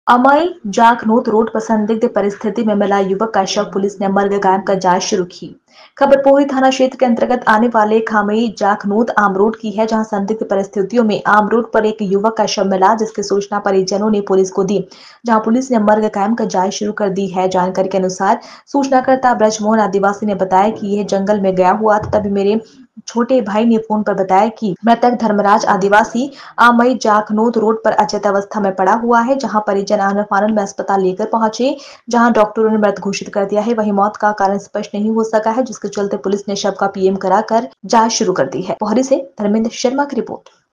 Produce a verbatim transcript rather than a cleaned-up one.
अमई जाखनोत road पर संदिग्ध परिस्थिति में मिला युवक का शव, पुलिस ने मर्ग कायम कर जांच शुरू की। खबर पोही थाना क्षेत्र के अंतर्गत आने वाले खामई जाखनोत आमरोड की है, जहां संदिग्ध परिस्थितियों में आमरोड पर एक युवक का शव मिला, जिसकी सूचना परिजनों ने पुलिस को दी, जहां पुलिस ने मर्ग कायम कर जांच शुरू कर दी है। जानकारी के अनुसार सूचनाकर्ता ब्रजमोहन आदिवासी ने बताया कि यह जंगल में गया हुआ था, तभी मेरे छोटे भाई ने फोन पर बताया कि मृतक धर्मराज आदिवासी आमई जाखनोत रोड पर अचेत अवस्था में पड़ा हुआ है, जहां परिजन आनन फानन में अस्पताल लेकर पहुंचे, जहां डॉक्टरों ने मृत घोषित कर दिया है। वहीं मौत का कारण स्पष्ट नहीं हो सका है, जिसके चलते पुलिस ने शव का पीएम कराकर जांच शुरू कर दी है। पोहरी से धर्मेंद्र शर्मा की रिपोर्ट।